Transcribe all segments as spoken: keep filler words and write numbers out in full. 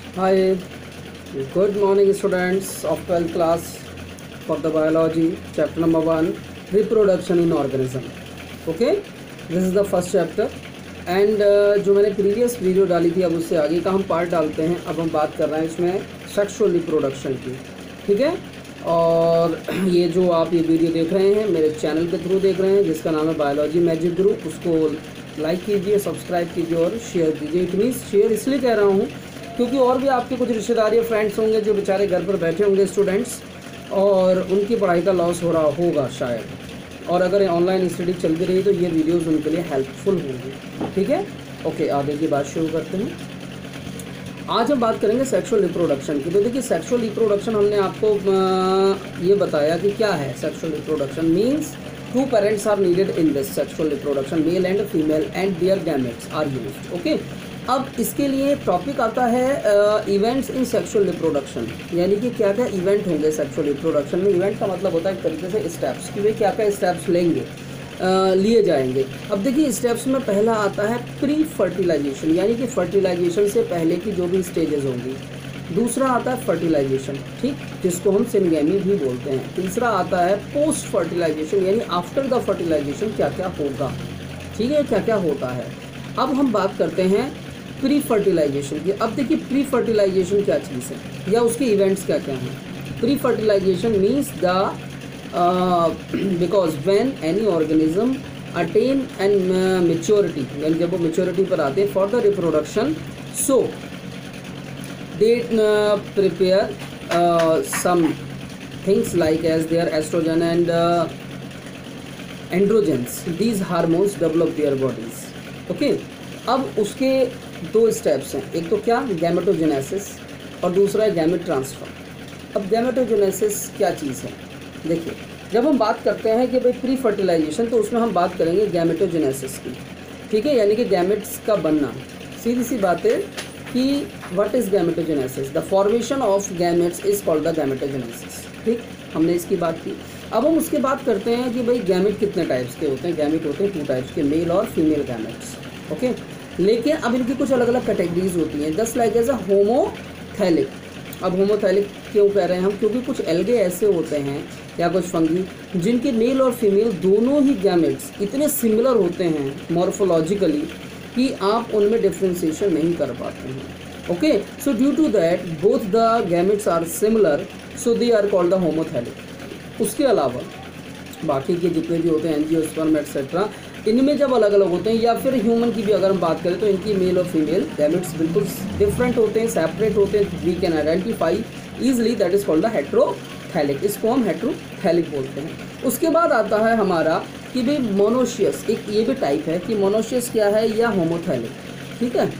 Hi, good morning students of twelfth class for the biology chapter number one, reproduction in organism. Okay, this is the first chapter and uh, जो मैंने previous video डाली थी अब उससे आगे का हम पार्ट डालते हैं। अब हम बात कर रहे हैं इसमें सेक्सुअल रिप्रोडक्शन की, ठीक है। और ये जो आप ये वीडियो देख रहे हैं मेरे चैनल के थ्रू देख रहे हैं जिसका नाम है बायोलॉजी मैजिक ग्रुप, उसको लाइक कीजिए, सब्सक्राइब कीजिए और शेयर कीजिए। इट मीन्स शेयर इसलिए कह रहा हूँ क्योंकि और भी आपके कुछ रिश्तेदार या फ्रेंड्स होंगे जो बेचारे घर पर बैठे होंगे स्टूडेंट्स, और उनकी पढ़ाई का लॉस हो रहा होगा शायद, और अगर ऑनलाइन स्टडी चलती रही तो ये वीडियोस उनके लिए हेल्पफुल होंगी, ठीक है। ओके, आगे की बात शुरू करते हैं। आज हम बात करेंगे सेक्सुअल रिप्रोडक्शन की। तो देखिए सेक्सुअल रिप्रोडक्शन हमने आपको ये बताया कि क्या है। Sexual reproduction means two parents are needed in this sexual reproduction, male and female and their gametes are used. Okay, अब इसके लिए टॉपिक आता है इवेंट्स इन सेक्सुअल रिप्रोडक्शन, यानी कि क्या क्या इवेंट होंगे सेक्सुअल रिप्रोडक्शन में। इवेंट का मतलब होता है एक तरीके से स्टेप्स, कि वे क्या क्या स्टेप्स लेंगे Uh, लिए जाएंगे। अब देखिए स्टेप्स में पहला आता है प्री फर्टिलाइजेशन, यानी कि फर्टिलाइजेशन से पहले की जो भी स्टेजेस होंगी। दूसरा आता है फर्टिलाइजेशन, ठीक, जिसको हम सिनगेमी भी बोलते हैं। तीसरा आता है पोस्ट फर्टिलाइजेशन, यानी आफ्टर द फर्टिलाइजेशन क्या क्या होगा, ठीक है, क्या क्या होता है। अब हम बात करते हैं प्री फर्टिलाइजेशन की। अब देखिए प्री फर्टिलाइजेशन क्या चीज़ है या उसके इवेंट्स क्या क्या हैं। Pre fertilization means the Uh, because when any organism attain and uh, maturity, यानी जब वो maturity पर आते हैं for the reproduction, so they uh, prepare uh, some things like as their estrogen and uh, androgens, these hormones develop their bodies. Okay, अब उसके दो steps हैं, एक तो क्या गैमेटोजेनेसिस और दूसरा है गैमेट ट्रांसफर। अब गैमेटोजेनेसिस क्या चीज़ है, देखिए जब हम बात करते हैं कि भाई प्री फर्टिलाइजेशन तो उसमें हम बात करेंगे गैमेटोजेनेसिस की, ठीक है, यानी कि गैमेट्स का बनना। सीधी सी बात है कि what is gametogenesis, the formation of gametes is called the gametogenesis, ठीक, हमने इसकी बात की। अब हम उसके बात करते हैं कि भाई गैमेट कितने टाइप्स के होते हैं। गैमेट होते हैं टू टाइप्स के, मेल और फीमेल गैमेट्स, ओके। लेकिन अब इनकी कुछ अलग अलग कैटेगरीज होती हैं, just like as a homothallic. अब होमोथैलिक क्यों कह रहे हैं हम, क्योंकि कुछ एल्गे ऐसे होते हैं या कुछ फंगी जिनके मेल और फीमेल दोनों ही गैमेट्स इतने सिमिलर होते हैं मॉर्फोलॉजिकली कि आप उनमें डिफ्रेंशिएशन नहीं कर पाते हैं। Okay, so due to that both the gametes are similar, so they are called the homothallic. उसके अलावा बाकी के जितने भी होते हैं एंजियोस्पर्म एक्सेट्रा, इनमें जब अलग अलग होते हैं, या फिर ह्यूमन की भी अगर हम बात करें तो इनकी मेल और फीमेल गैमेट्स बिल्कुल डिफरेंट होते हैं, सेपरेट होते हैं। We can identify easily, that is called the heterothallic, इसको हम हेट्रोथैलिक बोलते हैं। उसके बाद आता है हमारा कि भाई मोनोशियस, एक ये भी टाइप है कि मोनोशियस क्या है या होमोथैलिक, ठीक है।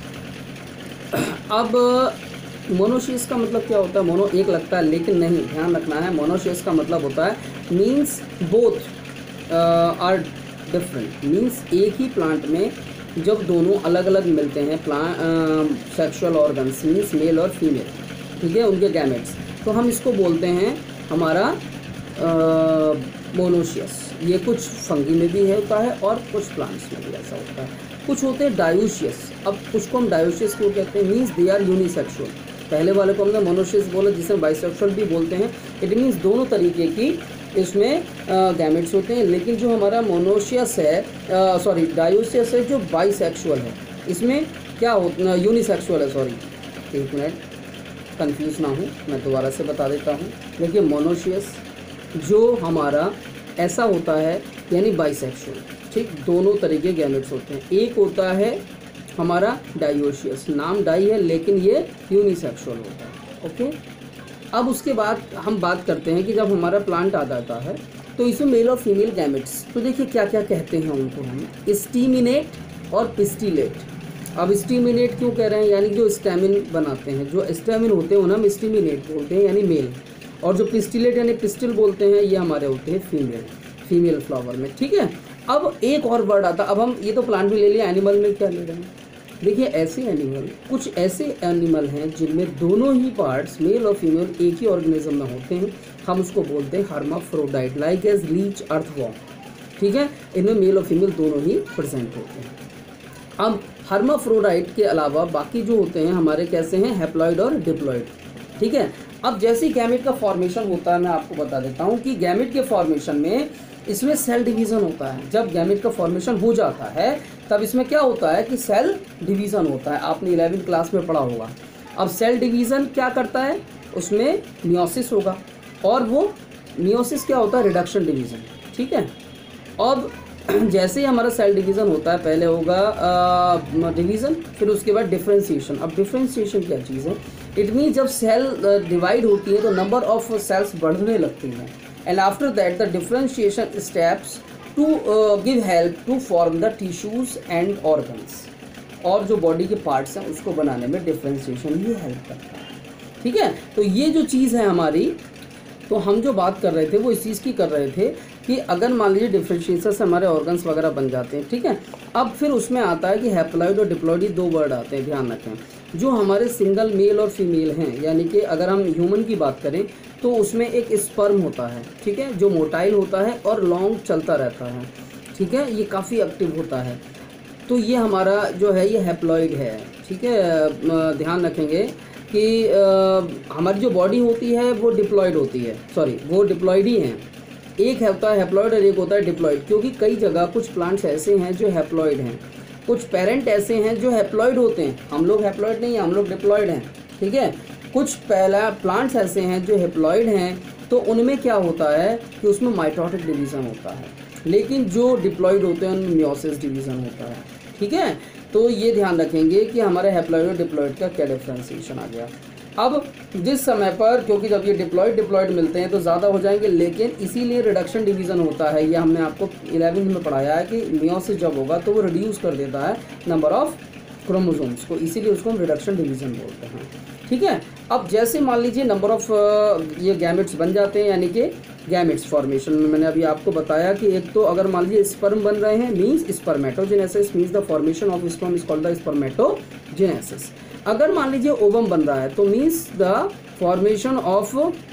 अब मोनोशियस का मतलब क्या होता है, मोनो एक लगता है लेकिन नहीं, ध्यान रखना है, मोनोशियस का मतलब होता है means both are different, means एक ही प्लांट में जब दोनों अलग अलग मिलते हैं plant sexual organs means male और फीमेल, ठीक है, उनके गैमेट्स, तो हम इसको बोलते हैं हमारा मोनोशियस। ये कुछ फंगी में भी है होता है और कुछ प्लांट्स में भी ऐसा होता है। कुछ होते हैं डायोशियस। अब उसको हम डायोशियस क्यों कहते हैं, मीन्स दे आर यूनिसेक्सुअल। पहले वाले को हमने मोनोशियस बोला जिसे बाइसेक्सुअल भी बोलते हैं। इट मीन्स दोनों तरीके की इसमें गैमेट्स होते हैं। लेकिन जो हमारा मोनोशियस है, सॉरी डायोशियस है जो बाइसेक्सुअल है, इसमें क्या होता है, यूनिसेक्सुअल है, सॉरी एक मिनट कंफ्यूज ना हूँ, मैं दोबारा से बता देता हूँ। देखिए मोनोशियस जो हमारा ऐसा होता है यानी बाइसेक्सुअल, ठीक, दोनों तरीके गैमेट्स होते हैं। एक होता है हमारा डायोशियस, नाम डाई है लेकिन ये यूनिसेक्सुअल होता है, ओके। अब उसके बाद हम बात करते हैं कि जब हमारा प्लांट आ जाता है तो इसमें मेल और फीमेल गैमेट्स, तो देखिए क्या क्या कहते हैं उनको हम, स्टीमिनेट और पिस्टिलेट। अब स्टीमिनेट क्यों कह रहे हैं, यानी जो स्टैमिन बनाते हैं, जो स्टैमिन होते हैं उन्हें हम स्टीमिनेट बोलते हैं यानी मेल, और जो पिस्टिलेट यानी पिस्टिल बोलते हैं ये हमारे होते हैं फीमेल, फीमेल फ्लावर में, ठीक है। अब एक और वर्ड आता, अब हम ये तो प्लांट भी ले लिया, एनिमल में क्या ले रहे हैं, देखिए ऐसे एनिमल, कुछ ऐसे एनिमल हैं जिनमें दोनों ही पार्ट्स मेल और फीमेल एक ही ऑर्गेनिज्म में होते हैं, हम उसको बोलते हैं hermaphrodite, like as leech, earthworm, ठीक है। इनमें मेल और फीमेल दोनों ही प्रेजेंट होते हैं। अब हर्माफ्रोडाइट के अलावा बाकी जो होते हैं हमारे कैसे हैं, हैप्लॉइड और डिप्लॉइड। ठीक है, अब जैसे गैमेट का फॉर्मेशन होता है मैं आपको बता देता हूँ कि गैमेट के फॉर्मेशन में इसमें सेल डिवीज़न होता है। जब गैमेट का फॉर्मेशन हो जाता है तब इसमें क्या होता है कि सेल डिवीज़न होता है। आपने इलेवेंथ क्लास में पढ़ा होगा। अब सेल डिवीज़न क्या करता है, उसमें मियोसिस होगा, और वो मियोसिस क्या होता है, रिडक्शन डिवीज़न। ठीक है, अब जैसे ही हमारा सेल डिवीज़न होता है पहले होगा डिवीज़न, फिर उसके बाद डिफ्रेंशिएशन। अब डिफ्रेंशिएशन क्या चीज़ है, इट मीन जब सेल डिवाइड होती है तो नंबर ऑफ सेल्स बढ़ने लगती हैं, and after that the differentiation steps to give help to form the tissues and organs. और जो बॉडी के पार्ट्स हैं उसको बनाने में डिफ्रेंशिएशन ही हेल्प करता है। ठीक है, तो ये जो चीज़ है हमारी, तो हम जो बात कर रहे थे वो इस चीज़ की कर रहे थे कि अगर मान लीजिए डिफ्रेंशिएशन से हमारे ऑर्गन्स वगैरह बन जाते हैं। ठीक है, अब फिर उसमें आता है कि हैप्लॉइड और डिप्लॉइड दो वर्ड आते हैं, ध्यान रखें। जो हमारे सिंगल मेल और फीमेल हैं, यानी कि अगर हम ह्यूमन की बात करें तो उसमें एक स्पर्म होता है, ठीक है, जो मोटाइल होता है और लॉन्ग चलता रहता है। ठीक है, ये काफ़ी एक्टिव होता है, तो ये हमारा जो है ये हैप्लॉइड है। ठीक है, ध्यान रखेंगे कि आ, हमारी जो बॉडी होती है वो डिप्लॉइड होती है, सॉरी वो डिप्लॉइड ही हैं। एक होता है हैप्लॉइड और एक होता है डिप्लॉइड, क्योंकि कई जगह कुछ प्लांट्स ऐसे हैं जो हैप्लॉइड हैं, कुछ पेरेंट ऐसे हैं जो हैप्लॉइड होते हैं। हम लोग हैप्लॉइड नहीं हैं, हम लोग डिप्लॉइड हैं। ठीक है, कुछ पहला प्लांट्स ऐसे हैं जो हैप्लॉइड हैं, तो उनमें क्या होता है कि उसमें माइटोटिक डिवीज़न होता है, लेकिन जो डिप्लॉइड होते हैं उनमें मियोसिस डिवीज़न होता है। ठीक है, तो ये ध्यान रखेंगे कि हमारे हैप्लॉइड और डिप्लॉइड का क्या डिफ्रेंशिएशन आ गया। अब जिस समय पर, क्योंकि जब ये डिप्लॉइड डिप्लॉइड मिलते हैं तो ज़्यादा हो जाएंगे, लेकिन इसीलिए रिडक्शन डिवीज़न होता है। ये हमने आपको इलेवेंथ में पढ़ाया है कि मियोसिस जब होगा तो वो रिड्यूस कर देता है नंबर ऑफ क्रोमोसोम्स को, इसीलिए उसको हम रिडक्शन डिवीज़न बोलते हैं। ठीक है, अब जैसे मान लीजिए नंबर ऑफ ये गैमेट्स बन जाते हैं, यानी कि गैमेट्स फॉर्मेशन में मैंने अभी आपको बताया कि एक तो अगर मान लीजिए स्पर्म बन रहे हैं means spermatogenesis, means the formation of sperm is called the spermatogenesis. अगर मान लीजिए ओवम बन रहा है तो means the formation of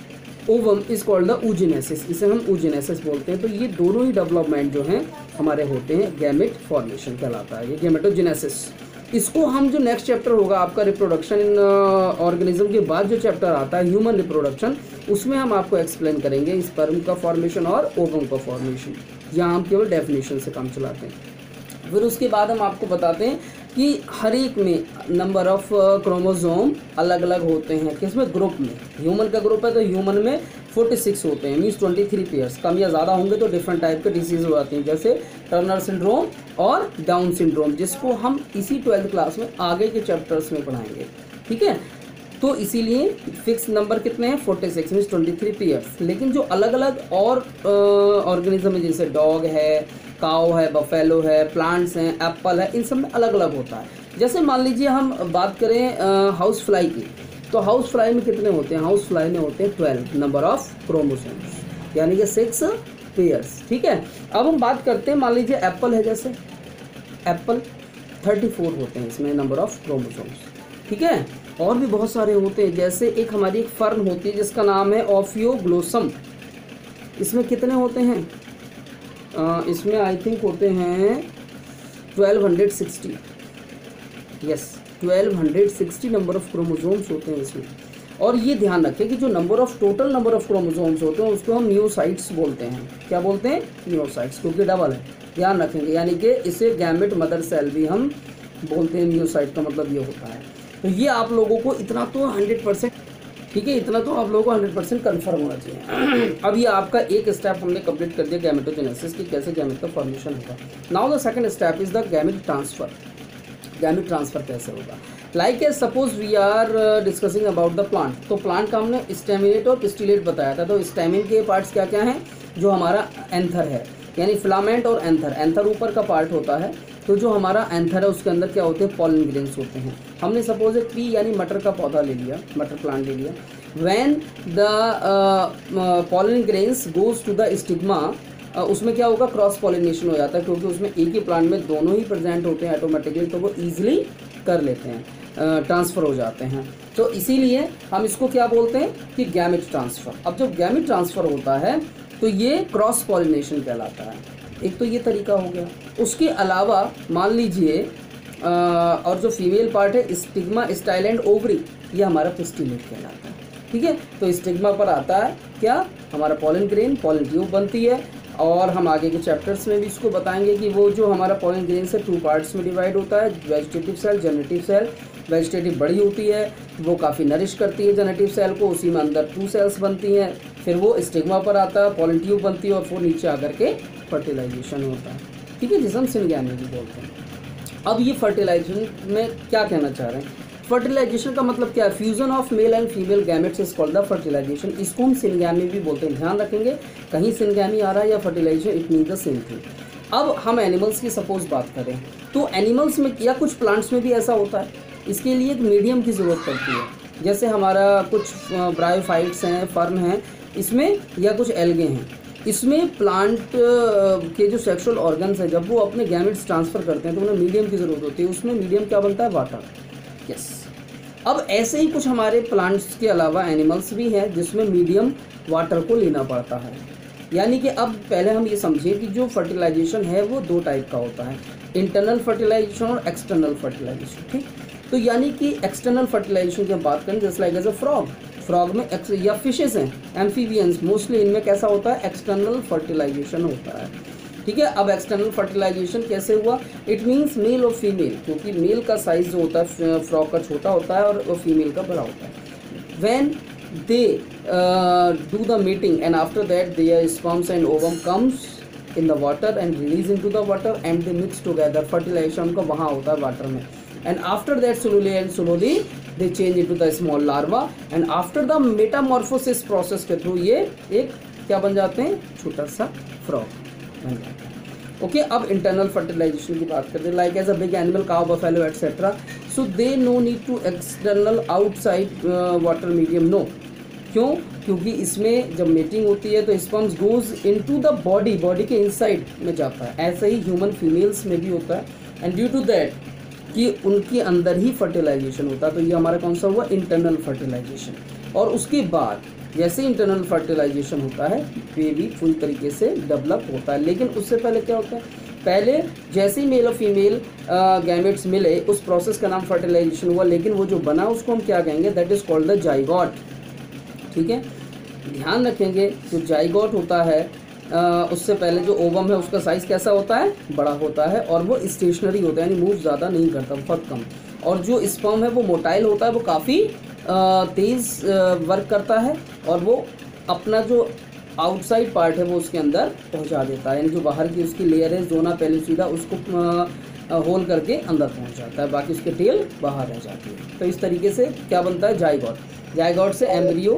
ovum is called the oogenesis, इसे हम oogenesis बोलते हैं। तो ये दोनों ही डेवलपमेंट जो हैं हमारे होते हैं गैमेट फॉर्मेशन कहलाता है, ये गैमेटोजेनेसिस। इसको हम जो नेक्स्ट चैप्टर होगा आपका रिप्रोडक्शन इन ऑर्गेनिज्म के बाद जो चैप्टर आता है ह्यूमन रिप्रोडक्शन, उसमें हम आपको एक्सप्लेन करेंगे स्पर्म का फॉर्मेशन और ओवम का फॉर्मेशन। यहाँ हम केवल डेफिनेशन से काम चलाते हैं। फिर उसके बाद हम आपको बताते हैं कि हर एक में नंबर ऑफ क्रोमोसोम अलग अलग होते हैं, किसमें, ग्रुप में। ह्यूमन का ग्रुप है तो ह्यूमन में छियालीस होते हैं, मीन्स तेईस पेयर्स। कम या ज़्यादा होंगे तो डिफरेंट टाइप के डिसीज हो जाती हैं, जैसे टर्नर सिंड्रोम और डाउन सिंड्रोम, जिसको हम इसी ट्वेल्थ क्लास में आगे के चैप्टर्स में पढ़ाएंगे। ठीक है, तो इसीलिए फिक्स नंबर कितने हैं, छियालीस मीन्स तेईस पेयर्स। लेकिन जो अलग अलग और ऑर्गेनिज्म है, जैसे डॉग है, काऊ है, बफेलो है, प्लांट्स हैं, एप्पल है, इन सब में अलग अलग होता है। जैसे मान लीजिए हम बात करें हाउस फ्लाई की, तो हाउस फ्लाई में कितने होते हैं, हाउस फ्लाई में होते हैं ट्वेल्व नंबर ऑफ क्रोमोसोम्स, यानी कि सिक्स पेयर्स। ठीक है, अब हम बात करते हैं, मान लीजिए एप्पल है, जैसे एप्पल चौंतीस होते हैं इसमें नंबर ऑफ क्रोमोसोम्स। ठीक है, और भी बहुत सारे होते हैं, जैसे एक हमारी एक फर्न होती है जिसका नाम है ऑफियोग्लोसम, इसमें कितने होते हैं, आ, इसमें आई थिंक होते हैं twelve sixty, yes twelve sixty number of chromosomes होते हैं इसमें। और ये ध्यान रखें कि जो number of total number of chromosomes होते हैं उसको हम न्यूसाइट्स बोलते हैं। क्या बोलते हैं, न्यूसाइट्स, क्योंकि डबल है, ध्यान रखेंगे। यानी कि इसे गैमेट मदर सेल भी हम बोलते हैं, न्यूसाइट का मतलब ये होता है। तो ये आप लोगों को इतना तो हंड्रेड परसेंट, ठीक है, इतना तो आप लोगों को हंड्रेड परसेंट कन्फर्म होना चाहिए। अब ये आपका एक स्टेप हमने कंप्लीट कर दिया गैमेटोजेनेसिस की, कैसे गैमेट का फॉर्मेशन होगा। Now the second step is the gamete transfer. Gamete transfer कैसे होगा, like as suppose we are discussing about the plant. तो प्लांट का हमने स्टेमिनेट और पिस्टिलेट बताया था। तो स्टेमिन के पार्ट्स क्या क्या हैं, जो हमारा एंथर है, यानी फिलामेंट और एंथर। एंथर ऊपर का पार्ट होता है, तो जो हमारा एंथर है उसके अंदर क्या होते हैं, पॉलन ग्रेन्स होते हैं। हमने सपोज एक ट्री यानी मटर का पौधा ले लिया, मटर प्लांट ले लिया। When the pollen grains goes to the stigma, उसमें क्या होगा, क्रॉस पॉलिनेशन हो जाता है, क्योंकि उसमें एक ही प्लांट में दोनों ही प्रेजेंट होते हैं ऑटोमेटिकली, तो वो ईजिली कर लेते हैं, ट्रांसफ़र हो जाते हैं। तो इसीलिए हम इसको क्या बोलते हैं कि गैमेट ट्रांसफ़र। अब जब गैमेट ट्रांसफ़र होता है तो ये क्रॉस पॉलिनेशन कहलाता है। एक तो ये तरीका हो गया। उसके अलावा मान लीजिए और जो फीमेल पार्ट है स्टिग्मा, स्टाइल एंड ओवरी, ये हमारा पिस्टिलेट कहलाता है। ठीक है, तो स्टिग्मा पर आता है क्या, हमारा पॉलन ग्रेन, पॉलन ट्यूब बनती है। और हम आगे के चैप्टर्स में भी इसको बताएंगे कि वो जो हमारा पॉलन ग्रेन से टू पार्ट्स में डिवाइड होता है, vegetative cell, generative cell. Vegetative बड़ी होती है, वो काफ़ी नरिश करती है जेनेटिव सेल को, उसी में अंदर टू सेल्स बनती हैं, फिर वो स्टिग्मा पर आता है, पॉलन ट्यूब बनती है और फिर नीचे आकर के फर्टिलाइजेशन होता है। ठीक है, जिसे हम सिनगैमी भी बोलते हैं। अब ये फर्टिलाइजेशन में क्या कहना चाह रहे हैं, फर्टिलाइजेशन का मतलब क्या है, fusion of male and female gametes is called the fertilization. इसको हम सिनगैमी भी बोलते हैं, ध्यान रखेंगे, कहीं सिनगैमी आ रहा है या fertilization, it mean the same thing. अब हम एनिमल्स की सपोज बात करें तो एनिमल्स में या कुछ प्लांट्स में भी ऐसा होता है, इसके लिए एक मीडियम की ज़रूरत पड़ती है। जैसे हमारा कुछ ब्रायोफाइट्स हैं, फर्न हैं, इसमें या कुछ एल्गे हैं, इसमें प्लांट के जो सेक्सुअल ऑर्गन्स हैं जब वो अपने गैमेट्स ट्रांसफ़र करते हैं तो उन्हें मीडियम की ज़रूरत होती है। उसमें मीडियम क्या बनता है, वाटर। यस, अब ऐसे ही कुछ हमारे प्लांट्स के अलावा एनिमल्स भी हैं जिसमें मीडियम वाटर को लेना पड़ता है। यानी कि अब पहले हम ये समझिए कि जो फर्टिलाइजेशन है वो दो टाइप का होता है, इंटरनल फर्टिलाइजेशन और एक्सटर्नल फर्टिलाइजेशन। ठीक, तो यानी कि एक्सटर्नल फर्टिलाइजेशन की हम बात करें, जैसे like as a frog, frog में एक्स या फिशेस हैं, एम्फीबियंस, मोस्टली इनमें कैसा होता है, एक्सटर्नल फर्टिलाइजेशन होता है। ठीक है, अब एक्सटर्नल फर्टिलाइजेशन कैसे हुआ, इट मीन्स मेल और फीमेल, क्योंकि मेल का साइज जो होता है फ्रॉग का छोटा होता है और फीमेल का बड़ा होता है। When they do the meeting and after that their sperms and ovum comes in the water and release into the water and they mix together, fertilization उनका वहाँ होता है वाटर में। And after that slowly and slowly they change into the small larva and after the metamorphosis process के through ये एक क्या बन जाते हैं, छोटा सा फ्रॉग बन जाते हैं। ओके, अब इंटरनल फर्टिलाइजेशन की बात करते हैं, like as a big animal, cow, buffalo etcetera, so they no need to external outside water medium. No, क्यों, क्योंकि इसमें जब मीटिंग होती है तो sperms goes into the body, body के इनसाइड में जाता है। ऐसे ही ह्यूमन फीमेल्स में भी होता है एंड ड्यू टू दैट कि उनके अंदर ही फर्टिलाइजेशन होता है। तो ये हमारा कौन सा हुआ, इंटरनल फर्टिलाइजेशन। और उसके बाद जैसे इंटरनल फर्टिलाइजेशन होता है बेबी फुल तरीके से डेवलप होता है। लेकिन उससे पहले क्या होता है, पहले जैसे ही मेल और फीमेल गैमेट्स मिले उस प्रोसेस का नाम फर्टिलाइजेशन हुआ, लेकिन वो जो बना उसको हम क्या कहेंगे, that is called the zygote. ठीक है, ध्यान रखेंगे जो जाइगोट होता है आ, उससे पहले जो ओवम है उसका साइज़ कैसा होता है, बड़ा होता है और वो स्टेशनरी होता है, यानी मूव ज़्यादा नहीं करता, बहुत कम। और जो स्पर्म है वो मोटाइल होता है, वो काफ़ी तेज़ वर्क करता है और वो अपना जो आउटसाइड पार्ट है वो उसके अंदर पहुंचा देता है, यानी जो बाहर की उसकी लेयर है जोना पेलिसीडा उसको होल करके अंदर पहुंच जाता है, बाकी उसके टेल बाहर रह जाती है। तो इस तरीके से क्या बनता है, जाइगोट। जाइगोट से एम्ब्रियो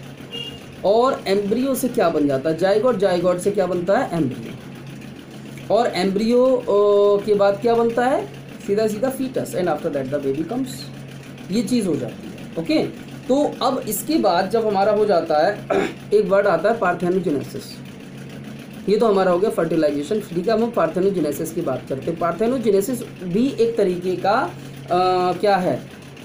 और एम्ब्रियो से क्या बन जाता है, जाइगोट। जाइगोट से क्या बनता है, एम्ब्रियो। और एम्ब्रियो के बाद क्या बनता है, सीधा सीधा foetus and after that the baby comes. ये चीज़ हो जाती है। ओके, तो अब इसके बाद जब हमारा हो जाता है एक वर्ड आता है पार्थेनोजेनेसिस। ये तो हमारा हो गया फर्टिलाइजेशन। ठीक है, हम पार्थेनोजेनेसिस की बात करते हैं। पार्थेनोजेनेसिस भी एक तरीके का आ, क्या है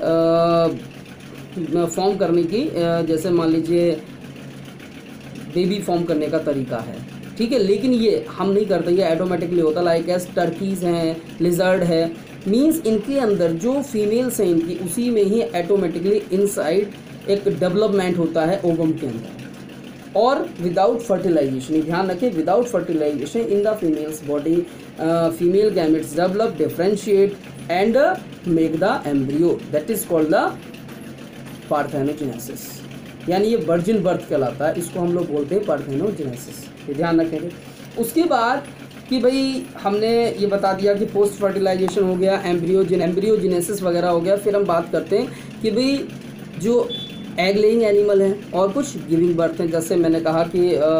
फॉर्म करने की, आ, जैसे मान लीजिए बेबी फॉर्म करने का तरीका है। ठीक है, लेकिन ये हम नहीं करते, ये ऑटोमेटिकली होता, लाइक एज टर्कीज़ हैं, लिजर्ड है, मींस इनके अंदर जो फीमेल्स हैं इनकी उसी में ही ऑटोमेटिकली इनसाइड एक डेवलपमेंट होता है ओवम के अंदर। और विदाउट फर्टिलाइजेशन, ध्यान रखें, without fertilization in the female's body female gametes develop, differentiate and make the embryo, that is called the parthenogenesis. यानी ये वर्जिन बर्थ कहलाता है, इसको हम लोग बोलते हैं पार्थेनोजेनेसिस। ये ध्यान रखेंगे। उसके बाद कि भाई हमने ये बता दिया कि पोस्ट फर्टिलाइजेशन हो गया, एम्ब्रियोजिन एम्ब्रियोजेनेसिस वगैरह हो गया। फिर हम बात करते हैं कि भाई जो एग लेइंग एनिमल हैं और कुछ गिविंग बर्थ हैं, जैसे मैंने कहा कि आ,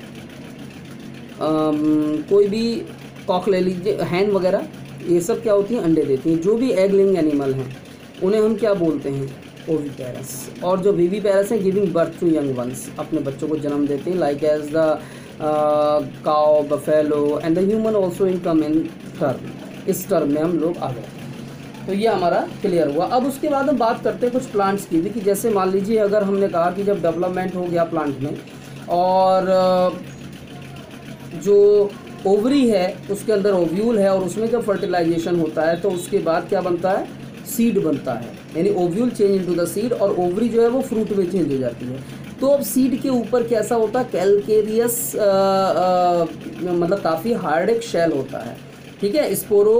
आ, कोई भी कॉक ले लीजिए, हैन वगैरह, ये सब क्या होती हैं, अंडे देती हैं। जो भी एग लेइंग एनिमल हैं उन्हें हम क्या बोलते हैं, ओविपेरस। और जो विविपेरस हैं giving birth to young ones, अपने बच्चों को जन्म देते हैं, like as the cow, buffalo and the human also in come in term. इस टर्म में हम लोग आ गए। तो ये हमारा क्लियर हुआ। अब उसके बाद हम बात करते हैं कुछ प्लांट्स की भी, कि जैसे मान लीजिए अगर हमने कहा कि जब डेवलपमेंट हो गया प्लांट में और जो ओवरी है, उसके अंदर ओव्यूल है, और उसमें जब फर्टिलाइजेशन होता है तो उसके बाद क्या बनता है, सीड बनता है, यानी ovule change into the seed, और ओवरी जो है वो फ्रूट में चेंज हो जाती है। तो अब सीड के ऊपर कैसा होता है, कैलकेरियस मतलब काफ़ी हार्ड एक शेल होता है, ठीक है, स्पोरो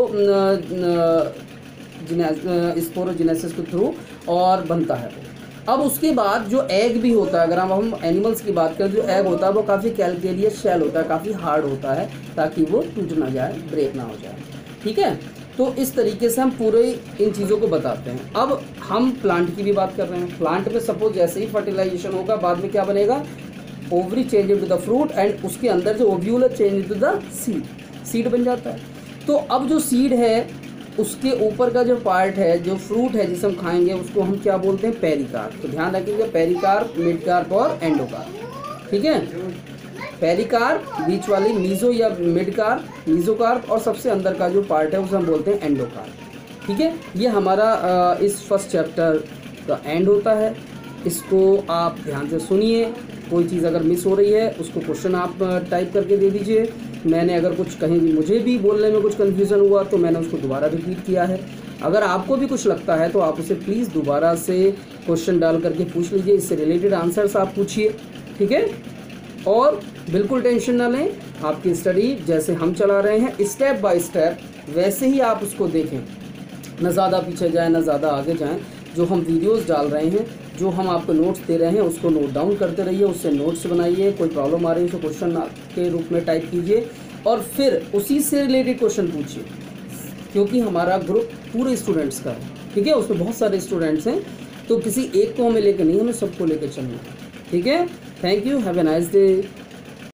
स्पोरोजेनेसिस के थ्रू और बनता है वो। अब उसके बाद जो एग भी होता है, अगर हम हम एनिमल्स की बात करें, जो एग होता है वो काफ़ी कैलकेरियस शेल होता है, काफ़ी हार्ड होता है, ताकि वो टूट ना जाए, ब्रेक ना हो जाए, ठीक है। तो इस तरीके से हम पूरे इन चीज़ों को बताते हैं। अब हम प्लांट की भी बात कर रहे हैं। प्लांट में सपोज जैसे ही फर्टिलाइजेशन होगा, बाद में क्या बनेगा, ovary change into the fruit, and उसके अंदर जो ओव्यूल है change into the seed, seed बन जाता है। तो अब जो सीड है उसके ऊपर का जो पार्ट है, जो फ्रूट है जिसे हम खाएंगे, उसको हम क्या बोलते हैं, पेरिकार्प। तो ध्यान रखिएगा, पेरिकार्प, मिडकार्प और एंडोकार्प, ठीक है। पेरिकार्प बीच वाली, मीजो या मिडकार्प, मीजोकार्प, और सबसे अंदर का जो पार्ट है उसे हम बोलते हैं एंडोकार्प, ठीक है। ये हमारा इस फर्स्ट चैप्टर का एंड होता है। इसको आप ध्यान से सुनिए, कोई चीज़ अगर मिस हो रही है उसको क्वेश्चन आप टाइप करके दे दीजिए। मैंने अगर कुछ कहीं भी मुझे भी बोलने में कुछ कन्फ्यूज़न हुआ तो मैंने उसको दोबारा रिपीट किया है। अगर आपको भी कुछ लगता है तो आप उसे प्लीज़ दोबारा से क्वेश्चन डाल करके पूछ लीजिए, इससे रिलेटेड आंसर्स आप पूछिए, ठीक है। और बिल्कुल टेंशन ना लें, आपकी स्टडी जैसे हम चला रहे हैं स्टेप बाय स्टेप वैसे ही आप उसको देखें, ना ज़्यादा पीछे जाएं ना ज़्यादा आगे जाएं। जो हम वीडियोस डाल रहे हैं, जो हम आपको नोट्स दे रहे हैं, उसको नोट डाउन करते रहिए, उससे नोट्स बनाइए। कोई प्रॉब्लम आ रही है उसको क्वेश्चन के रूप में टाइप कीजिए, और फिर उसी से रिलेटेड क्वेश्चन पूछिए, क्योंकि हमारा ग्रुप पूरे स्टूडेंट्स का है, ठीक है। उसमें बहुत सारे स्टूडेंट्स हैं, तो किसी एक को हमें लेकर नहीं, हमें सबको लेकर चलना है, ठीक है। Thank you, have a nice day.